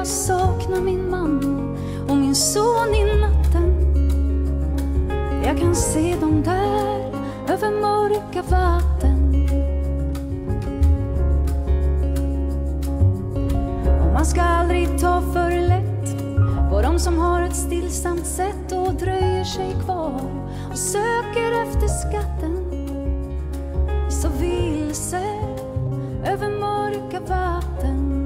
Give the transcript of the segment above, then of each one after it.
jag saknar min man och min son i natten. Jag kan se dem där över mörka vatten. Och man ska aldrig ta för lätt på de som har ett stillsamt sätt och dröjer sig kvar och söker efter skatten. Så vilse över mörka vatten.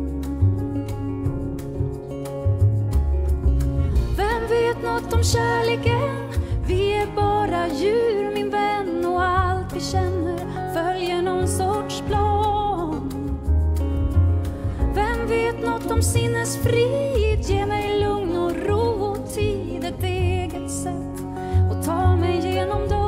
Vem vet något om kärleken? Vi är bara djur, min vän, och allt vi känner följer någon sorts plan. Vem vet något om sinnesfrid? Ge mig lugn och ro och tid, ett eget sätt och ta mig genom dagen.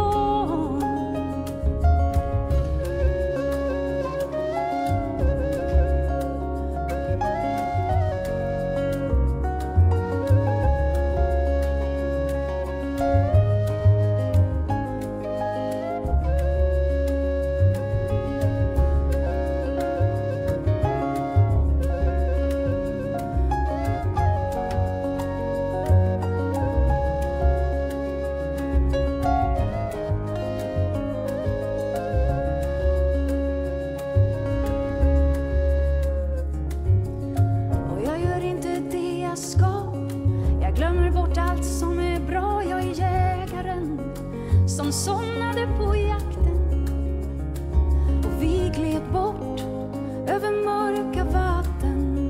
Jag glömmer bort allt som är bra. Jag är jägaren som somnade på jakten. Och vi gled bort över mörka vatten.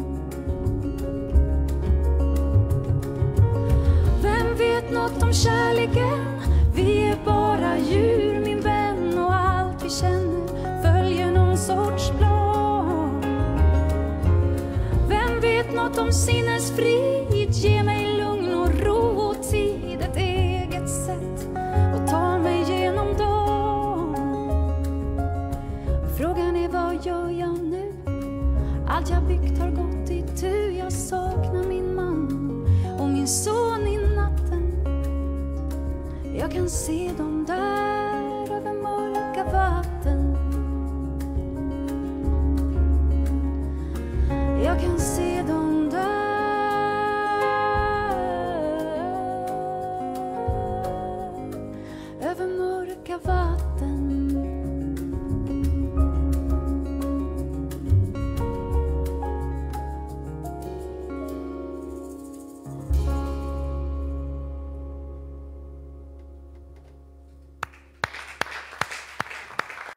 Vem vet något om kärleken? Vi är bara djur, min vän, och allt vi känner följer någon sorts plan. Vem vet något om sinnesfrid? Ge mig lugn och ro och tid, ett eget sätt och ta mig genom dagen. Frågan är, vad gör jag nu? Allt jag byggt har gått i tu. Jag saknar min man och min son i natten. Jag kan se dem där över mörka vatten.